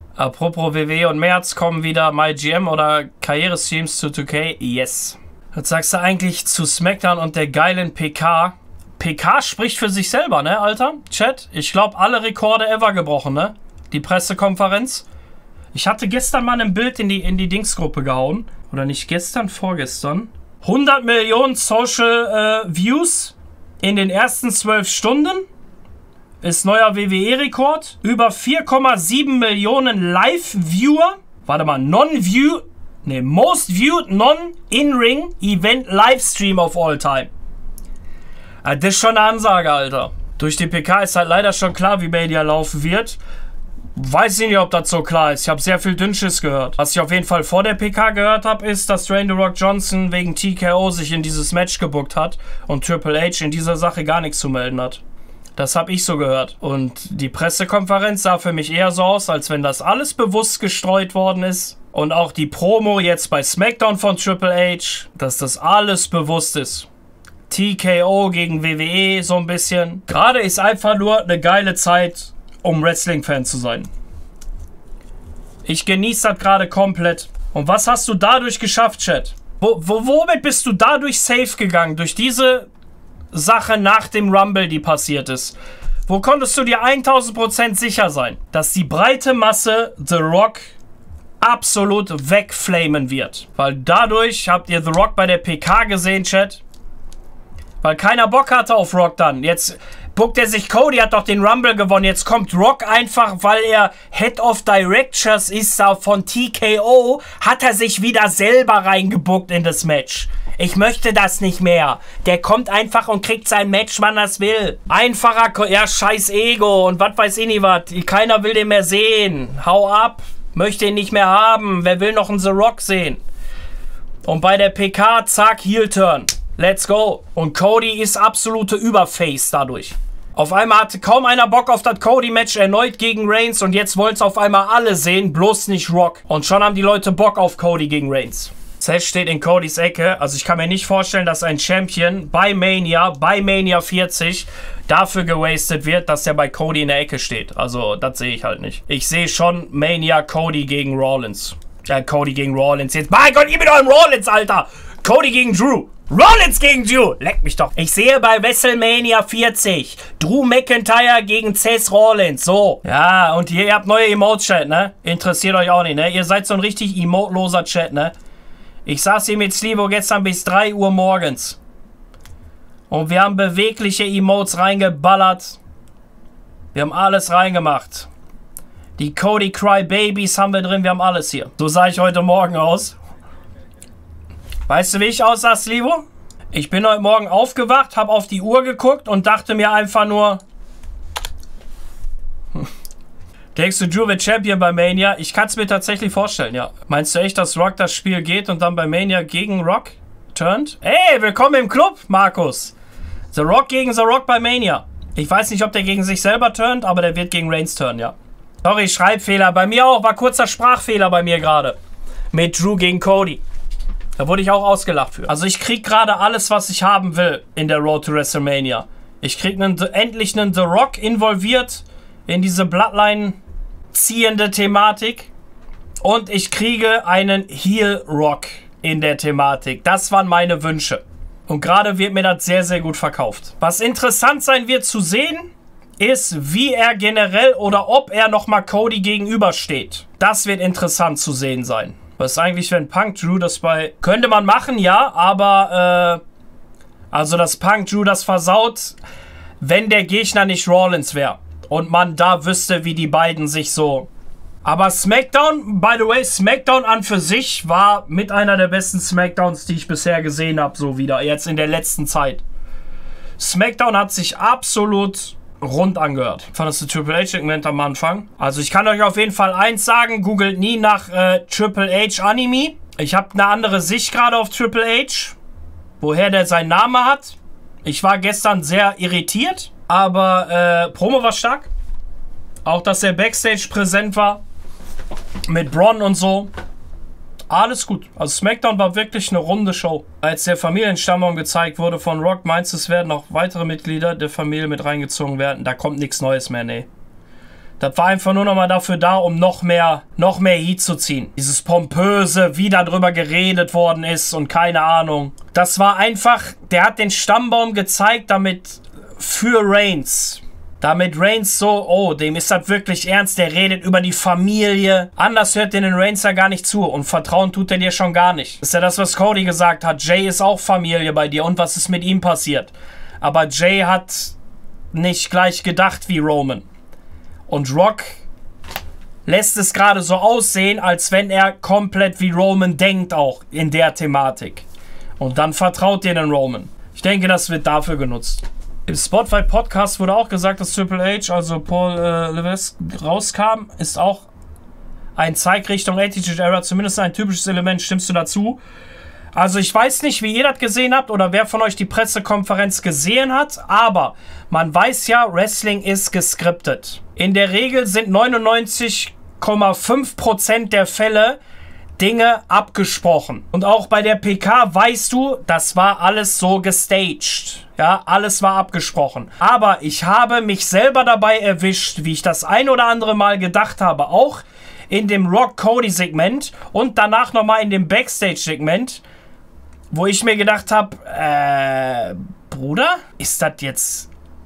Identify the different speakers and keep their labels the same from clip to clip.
Speaker 1: Apropos WWE und März kommen wieder MyGM oder Karrierestreams zu 2K. Yes. Was sagst du eigentlich zu SmackDown und der geilen PK? PK spricht für sich selber, ne, Alter? Chat, ich glaube, alle Rekorde ever gebrochen, ne? Die Pressekonferenz. Ich hatte gestern mal ein Bild in die Dingsgruppe gehauen. Oder nicht gestern, vorgestern. 100 Millionen Social Views in den ersten 12 Stunden. Ist neuer WWE-Rekord. Über 4,7 Millionen Live-Viewer. Warte mal, Most Viewed Non-In-Ring Event Livestream of all time. Das ist schon eine Ansage, Alter. Durch die PK ist halt leider schon klar, wie Mania laufen wird. Weiß ich nicht, ob das so klar ist. Ich habe sehr viel Dünnschiss gehört. Was ich auf jeden Fall vor der PK gehört habe, ist, dass Dwayne The Rock Johnson wegen TKO sich in dieses Match gebuckt hat und Triple H in dieser Sache gar nichts zu melden hat. Das habe ich so gehört. Und die Pressekonferenz sah für mich eher so aus, als wenn das alles bewusst gestreut worden ist. Und auch die Promo jetzt bei SmackDown von Triple H, dass das alles bewusst ist. TKO gegen WWE so ein bisschen. Gerade ist einfach nur eine geile Zeit, um Wrestling-Fan zu sein. Ich genieße das gerade komplett. Und was hast du dadurch geschafft, Chat? Womit bist du dadurch safe gegangen? Durch diese Sache nach dem Rumble, die passiert ist. Wo konntest du dir 1000% sicher sein, dass die breite Masse The Rock absolut wegflamen wird? Weil dadurch habt ihr The Rock bei der PK gesehen, Chat. Weil keiner Bock hatte auf Rock dann. Jetzt buckt er sich, Cody hat doch den Rumble gewonnen. Jetzt kommt Rock einfach, weil er Head of Directors ist von TKO, hat er sich wieder selber reingebuckt in das Match. Ich möchte das nicht mehr. Der kommt einfach und kriegt sein Match, wann er es will. Einfacher, ja, scheiß Ego und was weiß ich nicht was. Keiner will den mehr sehen. Hau ab. Möchte ihn nicht mehr haben. Wer will noch einen The Rock sehen? Und bei der PK, zack, Heel-Turn. Let's go. Und Cody ist absolute Überface dadurch. Auf einmal hatte kaum einer Bock auf das Cody-Match erneut gegen Reigns und jetzt wollen es auf einmal alle sehen, bloß nicht Rock. Und schon haben die Leute Bock auf Cody gegen Reigns. Seth steht in Codys Ecke. Also ich kann mir nicht vorstellen, dass ein Champion bei Mania 40 dafür gewastet wird, dass er bei Cody in der Ecke steht. Also das sehe ich halt nicht. Ich sehe schon Mania Cody gegen Rollins. Cody gegen Rollins. Jetzt, mein Gott, ihr mit eurem Rollins, Alter. Cody gegen Drew. Rollins gegen Drew. Leck mich doch. Ich sehe bei WrestleMania 40 Drew McIntyre gegen Seth Rollins. So. Ja, und ihr habt neue Emote-Chat, ne? Interessiert euch auch nicht, ne? Ihr seid so ein richtig emoteloser Chat, ne? Ich saß hier mit Slivo gestern bis 3 Uhr morgens. Und wir haben bewegliche Emotes reingeballert. Wir haben alles reingemacht. Die Cody Cry Babies haben wir drin. Wir haben alles hier. So sah ich heute Morgen aus. Weißt du, wie ich aussah, Slivo? Ich bin heute Morgen aufgewacht, habe auf die Uhr geguckt und dachte mir einfach nur... Denkst du, Drew wird Champion bei Mania? Ich kann es mir tatsächlich vorstellen, ja. Meinst du echt, dass Rock das Spiel geht und dann bei Mania gegen Rock turnt? Ey, willkommen im Club, Markus. The Rock gegen The Rock bei Mania. Ich weiß nicht, ob der gegen sich selber turnt, aber der wird gegen Reigns turnen, ja. Sorry, Schreibfehler. Bei mir auch. War kurzer Sprachfehler bei mir gerade. Mit Drew gegen Cody. Da wurde ich auch ausgelacht für. Also ich krieg gerade alles, was ich haben will in der Road to WrestleMania. Ich krieg endlich einen The Rock involviert in diese Bloodline ziehende Thematik. Und ich kriege einen Heel Rock in der Thematik. Das waren meine Wünsche. Und gerade wird mir das sehr, sehr gut verkauft. Was interessant sein wird zu sehen, ist, wie er generell oder ob er nochmal Cody gegenübersteht. Das wird interessant zu sehen sein. Was ist eigentlich, wenn Punk Drew das bei... Könnte man machen, ja, aber... also, dass Punk Drew das versaut, wenn der Gegner nicht Rollins wäre. Und man da wüsste, wie die beiden sich so... Aber SmackDown, by the way, SmackDown an für sich war mit einer der besten SmackDowns, die ich bisher gesehen habe, so wieder, jetzt in der letzten Zeit. SmackDown hat sich absolut rund angehört. Fandest du Triple H-Segment am Anfang? Also ich kann euch auf jeden Fall eins sagen, googelt nie nach Triple H Anime. Ich habe eine andere Sicht gerade auf Triple H, woher der seinen Namen hat. Ich war gestern sehr irritiert, aber Promo war stark. Auch, dass er Backstage präsent war. Mit Braun und so. Alles gut. Also SmackDown war wirklich eine runde Show. Als der Familienstammbaum gezeigt wurde von Rock, meinst du, es werden auch weitere Mitglieder der Familie mit reingezogen werden? Da kommt nichts Neues mehr, nee. Das war einfach nur nochmal dafür da, um noch mehr Heat zu ziehen. Dieses Pompöse, wie da drüber geredet worden ist und keine Ahnung. Das war einfach, der hat den Stammbaum gezeigt, damit für Reigns. Damit Reigns so, oh, dem ist das wirklich ernst, der redet über die Familie. Anders hört den Reigns ja gar nicht zu und Vertrauen tut er dir schon gar nicht. Das ist ja das, was Cody gesagt hat. Jay ist auch Familie bei dir und was ist mit ihm passiert? Aber Jay hat nicht gleich gedacht wie Roman. Und Rock lässt es gerade so aussehen, als wenn er komplett wie Roman denkt auch in der Thematik. Und dann vertraut dir den Roman. Ich denke, das wird dafür genutzt. Im Spotify-Podcast wurde auch gesagt, dass Triple H, also Paul Levesque, rauskam. Ist auch ein Zeig Richtung Attitude Era, zumindest ein typisches Element. Stimmst du dazu? Also ich weiß nicht, wie ihr das gesehen habt oder wer von euch die Pressekonferenz gesehen hat, aber man weiß ja, Wrestling ist geskriptet. In der Regel sind 99,5% der Fälle Dinge abgesprochen. Und auch bei der PK weißt du, das war alles so gestaged. Ja, alles war abgesprochen. Aber ich habe mich selber dabei erwischt, wie ich das ein oder andere Mal gedacht habe, auch in dem Rock-Cody-Segment und danach nochmal in dem Backstage-Segment, wo ich mir gedacht habe, Bruder, ist das jetzt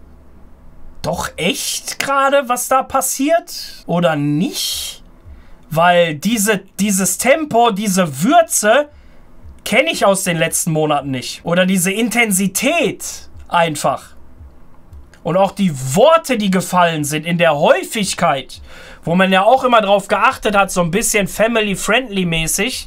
Speaker 1: doch echt gerade, was da passiert? Oder nicht? Weil dieses Tempo, diese Würze kenne ich aus den letzten Monaten nicht. Oder diese Intensität einfach. Und auch die Worte, die gefallen sind in der Häufigkeit, wo man ja auch immer drauf geachtet hat, so ein bisschen family-friendly mäßig.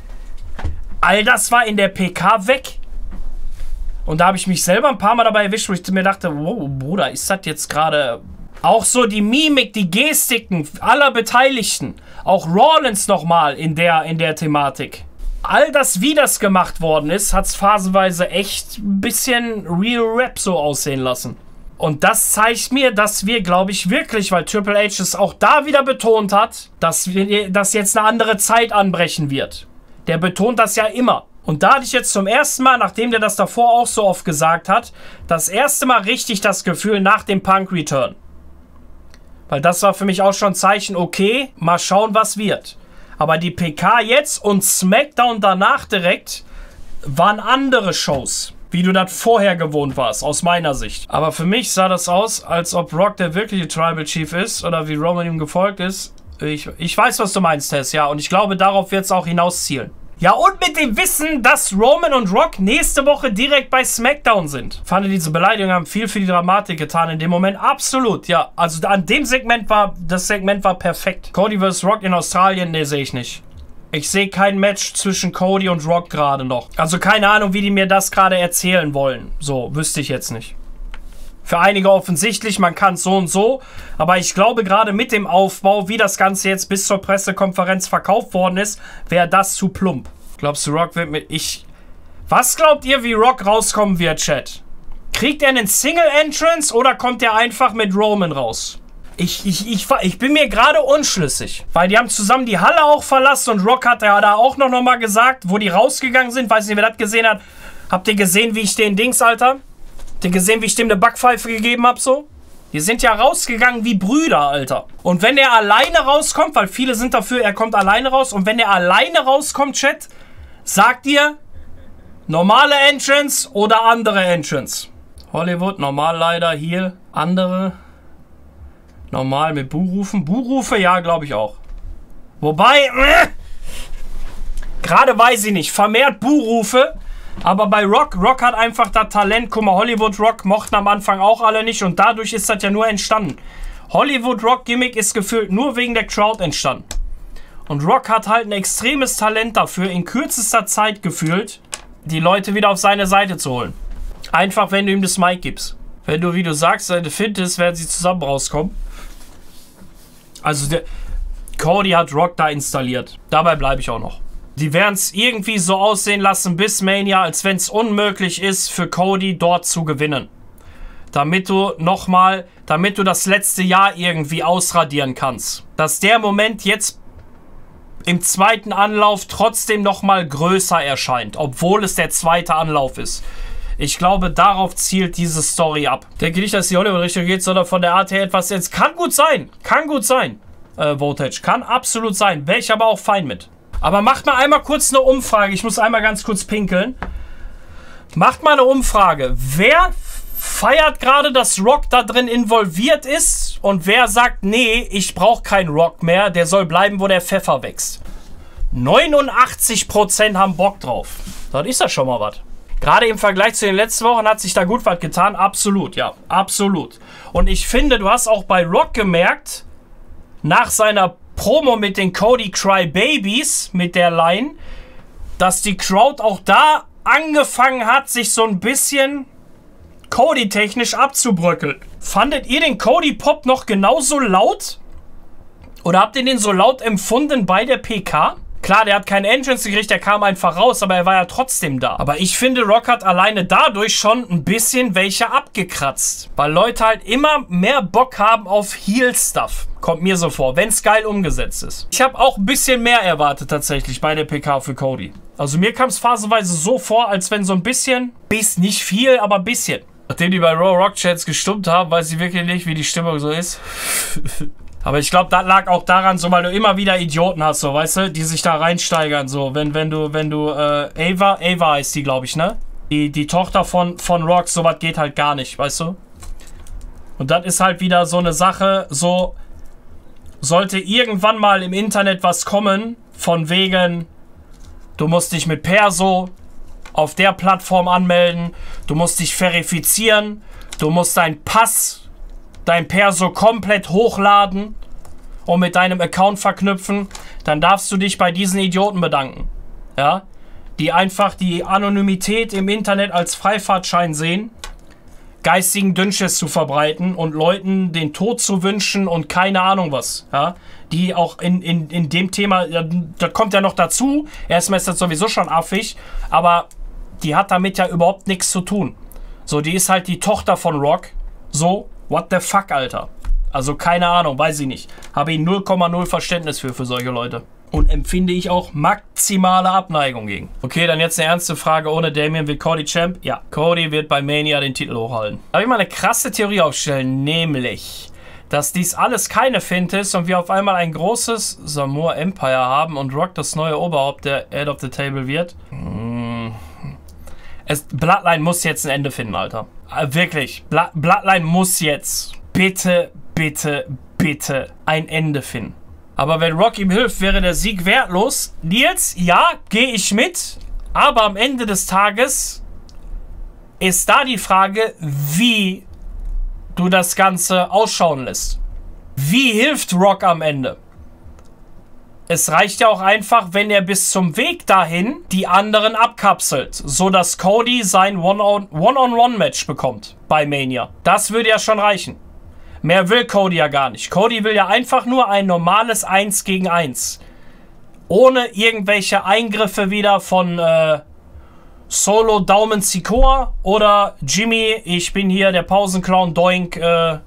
Speaker 1: All das war in der PK weg. Und da habe ich mich selber ein paar Mal dabei erwischt, wo ich mir dachte, wow, Bruder, ist das jetzt gerade... Auch so die Mimik, die Gestiken aller Beteiligten. Auch Rollins nochmal in der Thematik. All das, wie das gemacht worden ist, hat es phasenweise echt ein bisschen Real Rap so aussehen lassen. Und das zeigt mir, dass wir, glaube ich, wirklich, weil Triple H es auch da wieder betont hat, dass jetzt eine andere Zeit anbrechen wird. Der betont das ja immer. Und da hatte ich jetzt zum ersten Mal, nachdem der das davor auch so oft gesagt hat, das erste Mal richtig das Gefühl nach dem Punk-Return. Weil das war für mich auch schon ein Zeichen, okay, mal schauen, was wird. Aber die PK jetzt und SmackDown danach direkt waren andere Shows, wie du das vorher gewohnt warst, aus meiner Sicht. Aber für mich sah das aus, als ob Rock der wirkliche Tribal Chief ist oder wie Roman ihm gefolgt ist. Ich weiß, was du meinst, Tess, ja. Und ich glaube, darauf wird es auch hinauszielen. Ja, und mit dem Wissen, dass Roman und Rock nächste Woche direkt bei SmackDown sind. Ich fand, diese Beleidigungen haben viel für die Dramatik getan in dem Moment. Absolut, ja. Also an dem Segment das Segment war perfekt. Cody vs. Rock in Australien, ne, sehe ich nicht. Ich sehe kein Match zwischen Cody und Rock gerade noch. Also keine Ahnung, wie die mir das gerade erzählen wollen. So, wüsste ich jetzt nicht. Für einige offensichtlich, man kann es so und so. Aber ich glaube, gerade mit dem Aufbau, wie das Ganze jetzt bis zur Pressekonferenz verkauft worden ist, wäre das zu plump. Glaubst du, Rock wird mit... Was glaubt ihr, wie Rock rauskommen wird, Chat? Kriegt er einen Single-Entrance oder kommt er einfach mit Roman raus? Ich bin mir gerade unschlüssig. Weil die haben zusammen die Halle auch verlassen und Rock hat ja da auch noch mal gesagt, wo die rausgegangen sind. Weiß nicht, wer das gesehen hat. Habt ihr gesehen, wie ich den Dings, Alter? Habt ihr gesehen, wie ich dem eine Backpfeife gegeben habe, so? Die sind ja rausgegangen wie Brüder, Alter. Und wenn er alleine rauskommt, weil viele sind dafür, er kommt alleine raus. Und wenn er alleine rauskommt, Chat, sagt ihr, normale Entrance oder andere Entrance? Hollywood, normal leider, hier, andere. Normal mit Buhrufen. Buhrufe, ja, glaube ich auch. Wobei, gerade weiß ich nicht, vermehrt Buhrufe. Aber bei Rock hat einfach das Talent. Guck mal, Hollywood Rock mochten am Anfang auch alle nicht und dadurch ist das ja nur entstanden. Hollywood Rock Gimmick ist gefühlt nur wegen der Crowd entstanden. Und Rock hat halt ein extremes Talent dafür, in kürzester Zeit gefühlt, die Leute wieder auf seine Seite zu holen. Einfach, wenn du ihm das Mic gibst. Wenn du, wie du sagst, seine findest, werden sie zusammen rauskommen. Also, Cody hat Rock da installiert. Dabei bleibe ich auch noch. Die werden es irgendwie so aussehen lassen bis Mania, als wenn es unmöglich ist, für Cody dort zu gewinnen. Damit du das letzte Jahr irgendwie ausradieren kannst. Dass der Moment jetzt im zweiten Anlauf trotzdem nochmal größer erscheint, obwohl es der zweite Anlauf ist. Ich glaube, darauf zielt diese Story ab. Ich denke nicht, dass die Hollywood-Richtung geht, sondern von der Art her etwas jetzt. Kann gut sein. Kann gut sein. Voltage. Kann absolut sein. Wäre ich aber auch fein mit. Aber macht mal einmal kurz eine Umfrage. Ich muss einmal ganz kurz pinkeln. Macht mal eine Umfrage. Wer feiert gerade, dass Rock da drin involviert ist? Und wer sagt, nee, ich brauche keinen Rock mehr. Der soll bleiben, wo der Pfeffer wächst. 89% haben Bock drauf. Das ist ja schon mal was. Gerade im Vergleich zu den letzten Wochen hat sich da gut was getan. Absolut, ja. Absolut. Und ich finde, du hast auch bei Rock gemerkt, nach seiner Promo mit den Cody Crybabies, mit der Line, dass die Crowd auch da angefangen hat, sich so ein bisschen Cody-technisch abzubröckeln. Fandet ihr den Cody-Pop noch genauso laut? Oder habt ihr den so laut empfunden bei der PK? Klar, der hat keinen Entrance gekriegt, der kam einfach raus, aber er war ja trotzdem da. Aber ich finde, Rock hat alleine dadurch schon ein bisschen welche abgekratzt. Weil Leute halt immer mehr Bock haben auf Heel-Stuff. Kommt mir so vor, wenn es geil umgesetzt ist. Ich habe auch ein bisschen mehr erwartet tatsächlich bei der PK für Cody. Also mir kam es phasenweise so vor, als wenn so ein bisschen, nicht viel, aber ein bisschen. Nachdem die bei Raw Rock Chats gestummt haben, weiß ich wirklich nicht, wie die Stimmung so ist. Aber ich glaube, das lag auch daran, so, weil du immer wieder Idioten hast, so, weißt du, die sich da reinsteigern, so, wenn du, Ava heißt die, glaube ich, ne? Die Tochter von Rock, sowas geht halt gar nicht, weißt du? Und das ist halt wieder so eine Sache, so, sollte irgendwann mal im Internet was kommen, von wegen, du musst dich mit Perso auf der Plattform anmelden, du musst dich verifizieren, du musst deinen Pass, dein Perso komplett hochladen und mit deinem Account verknüpfen, dann darfst du dich bei diesen Idioten bedanken. Ja? Die einfach die Anonymität im Internet als Freifahrtschein sehen, geistigen Dünnschiss zu verbreiten und Leuten den Tod zu wünschen und keine Ahnung was. Ja? Die auch in dem Thema, das kommt ja noch dazu, erstmal ist das sowieso schon affig, aber die hat damit ja überhaupt nichts zu tun. So, die ist halt die Tochter von Rock. So, what the fuck, Alter? Also keine Ahnung, weiß ich nicht. Habe ich 0,0 Verständnis für solche Leute. Und empfinde ich auch maximale Abneigung gegen. Okay, dann jetzt eine ernste Frage. Ohne Damien wird Cody Champ? Ja, Cody wird bei Mania den Titel hochhalten. Darf ich mal eine krasse Theorie aufstellen? Nämlich, dass dies alles keine Finte ist und wir auf einmal ein großes Samoa Empire haben und Rock das neue Oberhaupt der Head of the Table wird? Bloodline muss jetzt ein Ende finden, Alter. Wirklich. Bloodline muss jetzt bitte, bitte, bitte ein Ende finden. Aber wenn Rock ihm hilft, wäre der Sieg wertlos. Nils, ja, gehe ich mit. Aber am Ende des Tages ist da die Frage, wie du das Ganze ausschauen lässt. Wie hilft Rock am Ende? Es reicht ja auch einfach, wenn er bis zum Weg dahin die anderen abkapselt, sodass Cody sein One-on-One-Match bekommt bei Mania. Das würde ja schon reichen. Mehr will Cody ja gar nicht. Cody will ja einfach nur ein normales 1 gegen 1. Ohne irgendwelche Eingriffe wieder von Solo Daumen Sikoa oder Jimmy, ich bin hier der Pausenclown Doink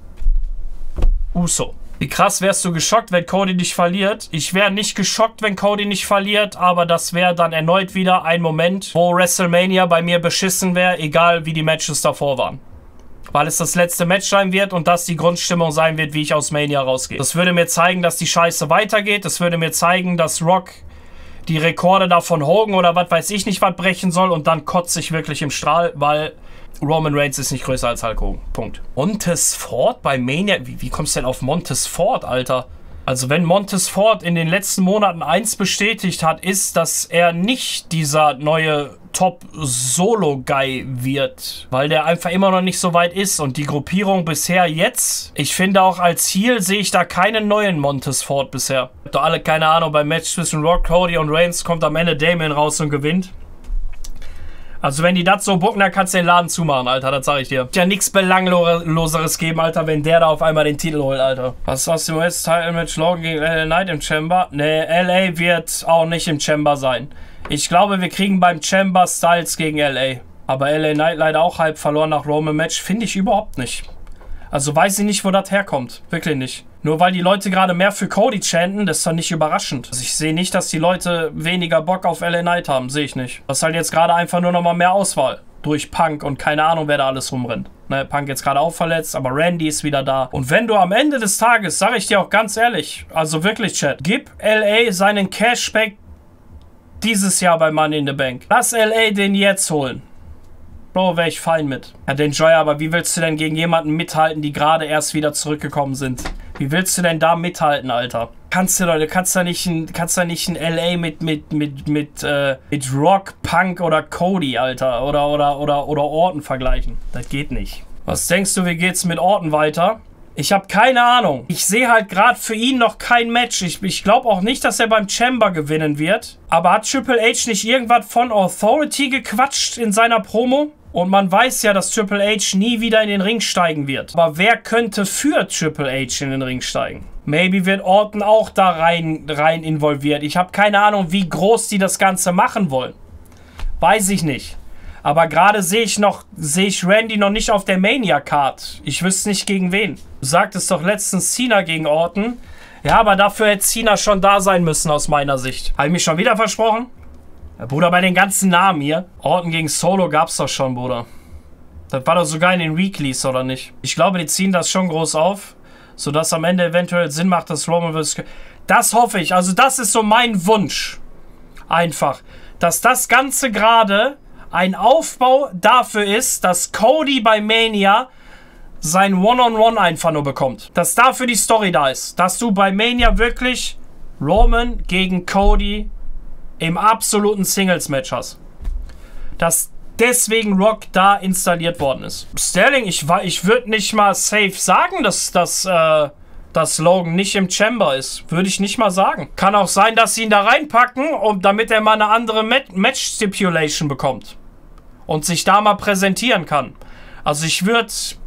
Speaker 1: Uso. Wie krass wärst du geschockt, wenn Cody nicht verliert? Ich wäre nicht geschockt, wenn Cody nicht verliert, aber das wäre dann erneut wieder ein Moment, wo WrestleMania bei mir beschissen wäre, egal wie die Matches davor waren. Weil es das letzte Match sein wird und das die Grundstimmung sein wird, wie ich aus Mania rausgehe. Das würde mir zeigen, dass die Scheiße weitergeht. Das würde mir zeigen, dass Rock die Rekorde da von Hogan oder was weiß ich nicht was brechen soll und dann kotze ich wirklich im Strahl, weil Roman Reigns ist nicht größer als Hulk Hogan. Punkt. Montez Ford bei Mania? Wie kommst du denn auf Montez Ford, Alter? Also wenn Montez Ford in den letzten Monaten eins bestätigt hat, ist, dass er nicht dieser neue Top-Solo-Guy wird. Weil der einfach immer noch nicht so weit ist. Und die Gruppierung bisher jetzt, ich finde auch als Heel sehe ich da keinen neuen Montez Ford bisher. Habt ihr alle keine Ahnung, beim Match zwischen Rock, Cody und Reigns kommt am Ende Damien raus und gewinnt. Also wenn die das so bucken, dann kannst du den Laden zumachen, Alter, das sag ich dir. Ja nichts Belangloseres geben, Alter, wenn der da auf einmal den Titel holt, Alter. Was ist aus dem US-Title-Match Logan gegen LA Knight im Chamber? Ne, LA wird auch nicht im Chamber sein. Ich glaube, wir kriegen beim Chamber Styles gegen LA. Aber LA Knight leider auch halb verloren nach Roman-Match, finde ich überhaupt nicht. Also weiß ich nicht, wo das herkommt. Wirklich nicht. Nur weil die Leute gerade mehr für Cody chanten, das ist doch nicht überraschend. Also ich sehe nicht, dass die Leute weniger Bock auf LA Knight haben. Sehe ich nicht. Das ist halt jetzt gerade einfach nur nochmal mehr Auswahl. durch Punk und keine Ahnung, wer da alles rumrennt. Ne, Punk jetzt gerade auch verletzt, aber Randy ist wieder da. Und wenn du am Ende des Tages, sage ich dir auch ganz ehrlich, also wirklich, Chat, gib LA seinen Cashback dieses Jahr bei Money in the Bank. Lass LA den jetzt holen. Bro, wäre ich fein mit. Ja, den Joy, aber wie willst du denn gegen jemanden mithalten, die gerade erst wieder zurückgekommen sind? Wie willst du denn da mithalten, Alter? Kannst du da nicht ein LA mit Rock, Punk oder Cody, Alter, oder Orton vergleichen. Das geht nicht. Was denkst du, wie geht's mit Orton weiter? Ich habe keine Ahnung. Ich sehe halt gerade für ihn noch kein Match. Ich glaube auch nicht, dass er beim Chamber gewinnen wird. Aber hat Triple H nicht irgendwas von Authority gequatscht in seiner Promo? Und man weiß ja, dass Triple H nie wieder in den Ring steigen wird. Aber wer könnte für Triple H in den Ring steigen? Maybe wird Orton auch da rein involviert. Ich habe keine Ahnung, wie groß die das Ganze machen wollen. Weiß ich nicht. Aber gerade sehe ich Randy noch nicht auf der Mania-Card. Ich wüsste nicht gegen wen. Du sagtest doch letztens Cena gegen Orton. Ja, aber dafür hätte Cena schon da sein müssen aus meiner Sicht. Habe ich mich schon wieder versprochen? Ja, Bruder, bei den ganzen Namen hier. Orton gegen Solo gab es doch schon, Bruder. Das war doch sogar in den Weeklies, oder nicht? Ich glaube, die ziehen das schon groß auf, sodass am Ende eventuell Sinn macht, dass Roman vs. Das hoffe ich. Also das ist so mein Wunsch. Einfach. Dass das Ganze gerade ein Aufbau dafür ist, dass Cody bei Mania sein One-on-One einfach nur bekommt. Dass dafür die Story da ist. Dass du bei Mania wirklich Roman gegen Cody im absoluten Singles-Match hast. Dass deswegen Rock da installiert worden ist. Sterling, ich würde nicht mal safe sagen, dass Logan nicht im Chamber ist. Würde ich nicht mal sagen. Kann auch sein, dass sie ihn da reinpacken, damit er mal eine andere Match-Stipulation bekommt. Und sich da mal präsentieren kann. Also ich würde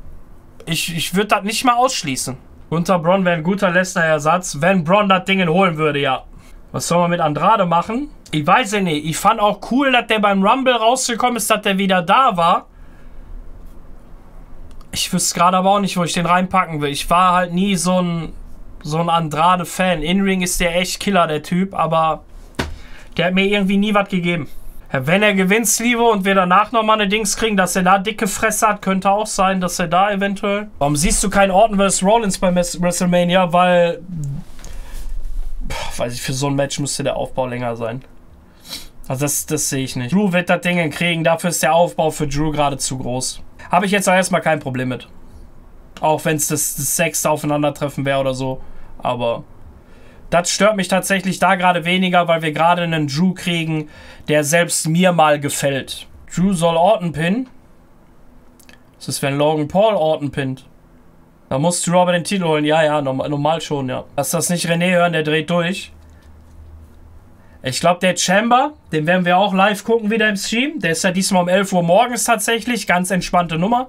Speaker 1: das nicht mal ausschließen. Gunther Braun wäre ein guter Lesnar-Ersatz, wenn Braun das Ding holen würde, ja. Was soll man mit Andrade machen? Ich weiß ja nicht. Ich fand auch cool, dass der beim Rumble rausgekommen ist, dass der wieder da war. Ich wüsste gerade aber auch nicht, wo ich den reinpacken will. Ich war halt nie so ein Andrade-Fan. In-Ring ist der echt Killer, der Typ, aber der hat mir irgendwie nie was gegeben. Ja, wenn er gewinnt, Sleevo, und wir danach nochmal eine Dings kriegen, dass er da dicke Fresse hat, könnte auch sein, dass er da eventuell... Warum siehst du keinen Orton vs. Rollins bei WrestleMania? Weil... Weiß ich, für so ein Match müsste der Aufbau länger sein. Also das sehe ich nicht. Drew wird das Ding kriegen, dafür ist der Aufbau für Drew gerade zu groß. Habe ich jetzt auch erstmal kein Problem mit. Auch wenn es das sechste Aufeinandertreffen wäre oder so. Aber das stört mich tatsächlich da gerade weniger, weil wir gerade einen Drew kriegen, der selbst mir mal gefällt. Drew soll Orton pinnen. Was ist, wenn Logan Paul Orton pinnt? Da muss Drew aber den Titel holen. Ja, normal schon, ja. Lass das nicht René hören, der dreht durch. Ich glaube, der Chamber, den werden wir auch live gucken wieder im Stream. Der ist ja diesmal um 11 Uhr morgens tatsächlich. Ganz entspannte Nummer.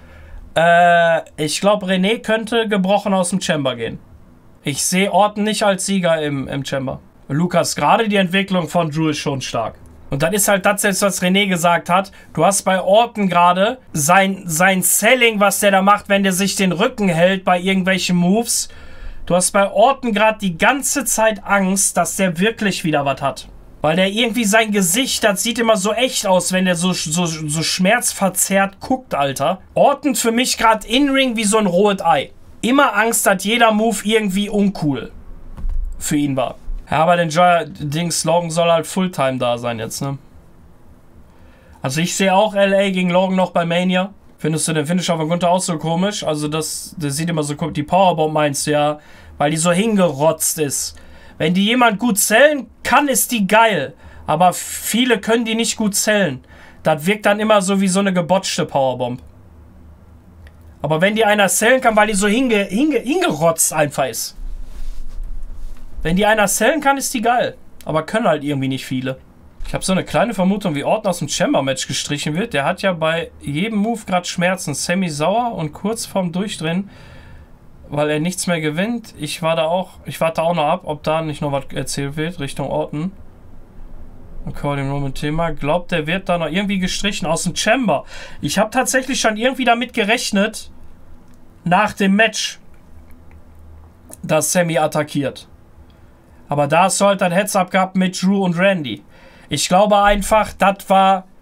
Speaker 1: Ich glaube, René könnte gebrochen aus dem Chamber gehen. Ich sehe Orton nicht als Sieger im Chamber. Lukas, gerade die Entwicklung von Drew ist schon stark. Und dann ist halt das jetzt, was René gesagt hat. Du hast bei Orton gerade sein Selling, was der da macht, wenn der sich den Rücken hält bei irgendwelchen Moves. Du hast bei Orton gerade die ganze Zeit Angst, dass der wirklich wieder was hat. Weil der irgendwie sein Gesicht, das sieht immer so echt aus, wenn der so schmerzverzerrt guckt, Alter. Orton für mich gerade in-Ring wie so ein rohes Ei. Immer Angst, dass jeder Move irgendwie uncool für ihn war. Ja, aber den Dings Logan soll halt Fulltime da sein jetzt, ne? Also ich sehe auch LA gegen Logan noch bei Mania. Findest du den Finisher von Gunther auch so komisch? Also das sieht immer so komisch. Die Powerbomb meinst du ja, weil die so hingerotzt ist. Wenn die jemand gut zählen kann, ist die geil. Aber viele können die nicht gut zählen. Das wirkt dann immer so wie so eine gebotchte Powerbomb. Aber wenn die einer zählen kann, weil die so hingerotzt einfach ist. Wenn die einer zählen kann, ist die geil. Aber können halt irgendwie nicht viele. Ich habe so eine kleine Vermutung, wie Orton aus dem Chamber-Match gestrichen wird. Der hat ja bei jedem Move gerade Schmerzen. Sammy sauer und kurz vorm Durchdrehen, weil er nichts mehr gewinnt. Ich warte auch noch ab, ob da nicht noch was erzählt wird Richtung Orton. Okay, dem Roman-Thema. Glaubt, der wird da noch irgendwie gestrichen aus dem Chamber. Ich habe tatsächlich schon irgendwie damit gerechnet, nach dem Match, dass Sammy attackiert. Aber da hast du halt ein Heads-up gehabt mit Drew und Randy. Ich glaube einfach, das war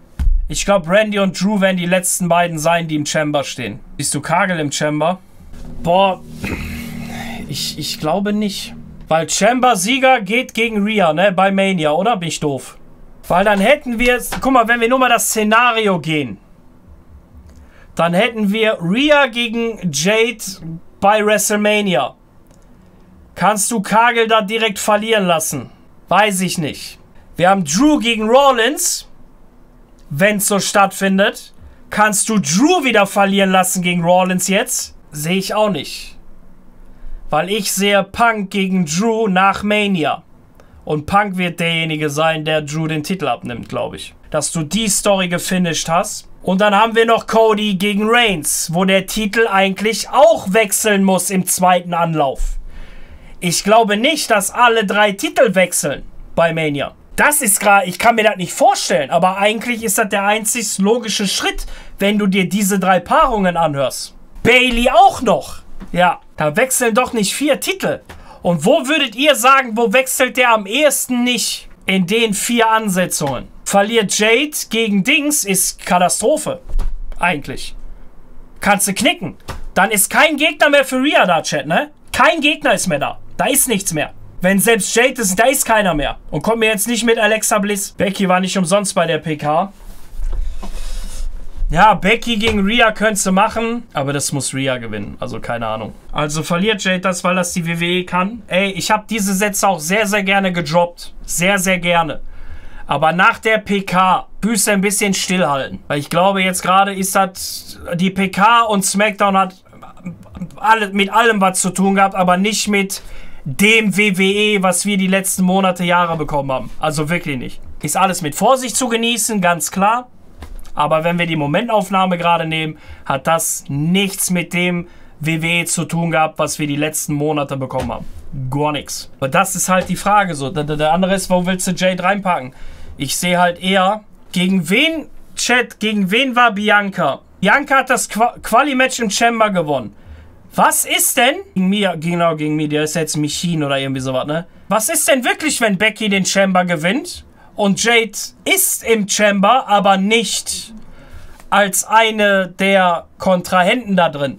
Speaker 1: Ich glaube, Randy und Drew werden die letzten beiden sein, die im Chamber stehen. Siehst du Kagel im Chamber? Boah, ich glaube nicht. Weil Chamber-Sieger geht gegen Rhea, ne? Bei Mania, oder? Bin ich doof? Weil dann hätten wir... Guck mal, wenn wir nur mal das Szenario gehen. Dann hätten wir Rhea gegen Jade bei WrestleMania. Kannst du Kagel da direkt verlieren lassen? Weiß ich nicht. Wir haben Drew gegen Rollins. Wenn es so stattfindet. Kannst du Drew wieder verlieren lassen gegen Rollins jetzt? Sehe ich auch nicht. Weil ich sehe Punk gegen Drew nach Mania. Und Punk wird derjenige sein, der Drew den Titel abnimmt, glaube ich. Dass du die Story gefinisht hast. Und dann haben wir noch Cody gegen Reigns, wo der Titel eigentlich auch wechseln muss im zweiten Anlauf. Ich glaube nicht, dass alle 3 Titel wechseln bei Mania. Das ist gerade, ich kann mir das nicht vorstellen, aber eigentlich ist das der einzig logische Schritt, wenn du dir diese 3 Paarungen anhörst. Bayley auch noch. Ja, da wechseln doch nicht 4 Titel. Und wo würdet ihr sagen, wo wechselt der am ehesten nicht in den 4 Ansetzungen? Verliert Jade gegen Dings ist Katastrophe. Eigentlich. Kannst du knicken. Dann ist kein Gegner mehr für Rhea da, Chat, ne? Kein Gegner ist mehr da. Da ist nichts mehr. Wenn selbst Jade ist, da ist keiner mehr. Und kommt mir jetzt nicht mit Alexa Bliss. Becky war nicht umsonst bei der PK. Ja, Becky gegen Rhea könntest du machen, aber das muss Rhea gewinnen. Also keine Ahnung. Also verliert Jade das, weil das die WWE kann. Ey, ich habe diese Sätze auch sehr, sehr gerne gedroppt. Sehr, sehr gerne. Aber nach der PK Büße ein bisschen stillhalten. Weil ich glaube, jetzt gerade ist das die PK und SmackDown hat mit allem was zu tun gehabt, aber nicht mit dem WWE, was wir die letzten Monate, Jahre bekommen haben. Also wirklich nicht. Ist alles mit Vorsicht zu genießen, ganz klar. Aber wenn wir die Momentaufnahme gerade nehmen, hat das nichts mit dem WWE zu tun gehabt, was wir die letzten Monate bekommen haben. Gar nichts. Aber das ist halt die Frage so. Der andere ist, wo willst du Jade reinpacken? Ich sehe halt eher, gegen wen, Chat, gegen wen war Bianca? Bianca hat das Quali-Match im Chamber gewonnen. Was ist denn? Gegen mir, genau gegen mir, der ist jetzt Michin oder irgendwie sowas, ne? Was ist denn wirklich, wenn Becky den Chamber gewinnt? Und Jade ist im Chamber, aber nicht als eine der Kontrahenten da drin.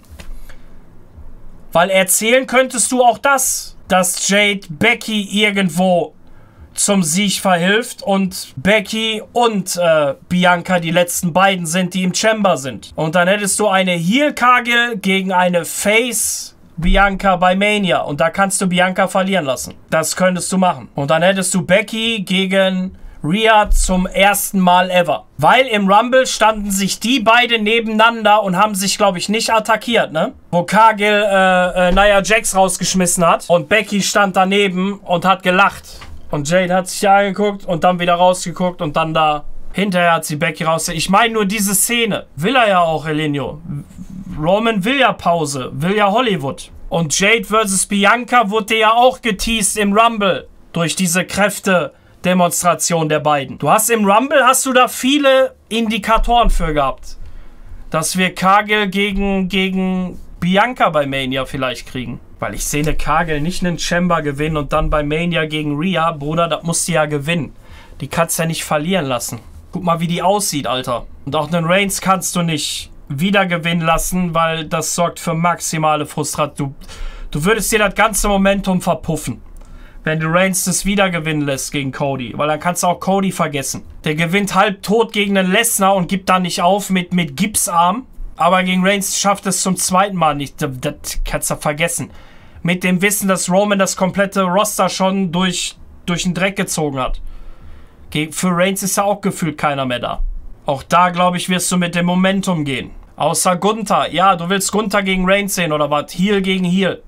Speaker 1: Weil erzählen könntest du auch das, dass Jade Becky irgendwo zum Sieg verhilft und Becky und Bianca die letzten beiden sind, die im Chamber sind. Und dann hättest du eine Heel-Kagel gegen eine Face-Bianca bei Mania. Und da kannst du Bianca verlieren lassen. Das könntest du machen. Und dann hättest du Becky gegen Rhea zum ersten Mal ever. Weil im Rumble standen sich die beiden nebeneinander und haben sich, glaube ich, nicht attackiert, ne? Wo Kagel Nia Jax rausgeschmissen hat und Becky stand daneben und hat gelacht. Und Jade hat sich angeguckt und dann wieder rausgeguckt und dann da hinterher hat sie Becky raus. Ich meine nur diese Szene. Will er ja auch, Elenio. Roman will ja Pause, will ja Hollywood. Und Jade versus Bianca wurde ja auch geteased im Rumble durch diese Kräfte-Demonstration der beiden. Du hast im Rumble, hast du da viele Indikatoren für gehabt, dass wir Kagel gegen Bianca bei Mania vielleicht kriegen. Weil ich sehe eine Kagel nicht einen Chamber gewinnen und dann bei Mania gegen Rhea, Bruder, das musst du ja gewinnen. Die kannst du ja nicht verlieren lassen. Guck mal, wie die aussieht, Alter. Und auch einen Reigns kannst du nicht wieder gewinnen lassen, weil das sorgt für maximale Frustration. Du würdest dir das ganze Momentum verpuffen, wenn du Reigns das wieder gewinnen lässt gegen Cody. Weil dann kannst du auch Cody vergessen. Der gewinnt halb tot gegen einen Lesnar und gibt dann nicht auf mit Gipsarm. Aber gegen Reigns schafft es zum zweiten Mal nicht. Das kannst du vergessen. Mit dem Wissen, dass Roman das komplette Roster schon durch den Dreck gezogen hat. Für Reigns ist ja auch gefühlt keiner mehr da. Auch da, glaube ich, wirst du mit dem Momentum gehen. Außer Gunther. Ja, du willst Gunther gegen Reigns sehen oder was? Heel gegen Heel.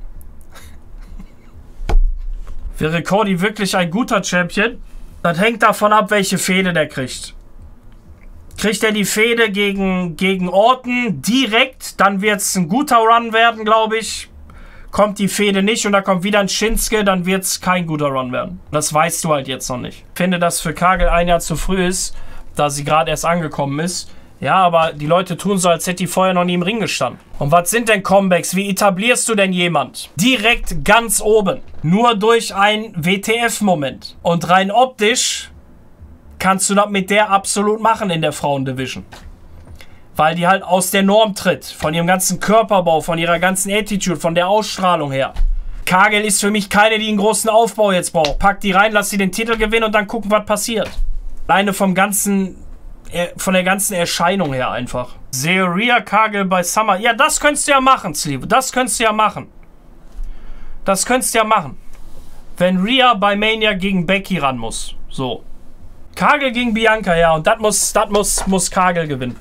Speaker 1: Wäre Cody wirklich ein guter Champion? Das hängt davon ab, welche Fehde der kriegt. Kriegt er die Fehde gegen Orton direkt, dann wird es ein guter Run werden, glaube ich. Kommt die Fehde nicht und da kommt wieder ein Shinsuke, dann wird es kein guter Run werden. Das weißt du halt jetzt noch nicht. Ich finde, dass für Kagel ein Jahr zu früh ist, da sie gerade erst angekommen ist. Ja, aber die Leute tun so, als hätte die vorher noch nie im Ring gestanden. Und was sind denn Comebacks? Wie etablierst du denn jemand? Direkt ganz oben. Nur durch ein WTF-Moment. Und rein optisch kannst du das mit der absolut machen in der Frauendivision. Weil die halt aus der Norm tritt. Von ihrem ganzen Körperbau, von ihrer ganzen Attitude, von der Ausstrahlung her. Kagel ist für mich keine, die einen großen Aufbau jetzt braucht. Pack die rein, lass sie den Titel gewinnen und dann gucken, was passiert. Alleine von der ganzen Erscheinung her einfach. Sehe Rhea Kagel bei Summer. Ja, das könntest du ja machen, Sleeve. Das könntest du ja machen. Das könntest du ja machen. Wenn Rhea bei Mania gegen Becky ran muss. So. Kagel gegen Bianca, ja. Und das muss Kagel gewinnen.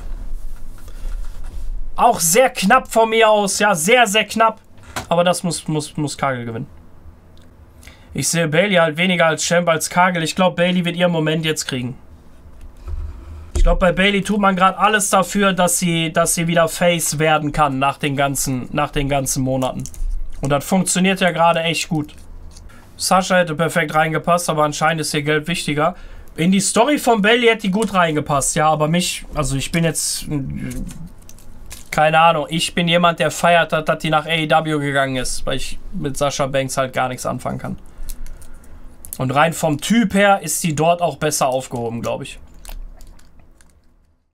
Speaker 1: Auch sehr knapp von mir aus. Ja, sehr, sehr knapp. Aber das muss Kagel gewinnen. Ich sehe Bayley halt weniger als Champ als Kagel. Ich glaube, Bayley wird ihren Moment jetzt kriegen. Ich glaube, bei Bayley tut man gerade alles dafür, dass sie wieder Face werden kann nach den ganzen Monaten. Und das funktioniert ja gerade echt gut. Sasha hätte perfekt reingepasst, aber anscheinend ist ihr Geld wichtiger. In die Story von Bayley hätte die gut reingepasst, ja, aber also ich bin jetzt... Keine Ahnung, ich bin jemand, der feiert hat, dass die nach AEW gegangen ist, weil ich mit Sasha Banks halt gar nichts anfangen kann. Und rein vom Typ her ist die dort auch besser aufgehoben, glaube ich.